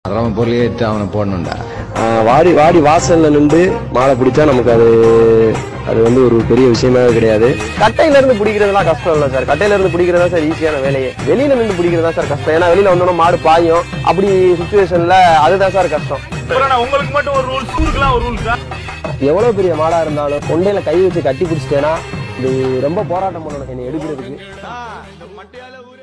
அவன் பொருளையே எடுத்து அவனை போடணும்டா. வாடி வாடி வாசல்ல நின்று மாலை பிடிச்சா நமக்கு அது வந்து ஒரு பெரிய விஷயமாவே கிடையாது. கட்டையில இருந்து பிடிக்கிறதுலாம் கஷ்டம் இல்லை சார். கட்டையில இருந்து பிடிக்கிறதா சார் ஈஸியான வேலையே. வெளியில நின்று பிடிக்கிறதா சார் கஷ்டம். ஏன்னா வெளியில வந்தோம்னா மாடு பாயும். அப்படி சுச்சுவேஷன்ல அதுதான் சார் கஷ்டம். உங்களுக்கு மட்டும் ஒரு ரூல்ஸ், ஊருக்குலாம் ஒரு ரூல்ஸ். எவ்வளவு பெரிய மாடா இருந்தாலும் கொண்டையில கை வச்சு கட்டி பிடிச்சிட்டேன்னா இது ரொம்ப போராட்டம் பண்ணணும் என்னை எடுக்கிறதுக்கு.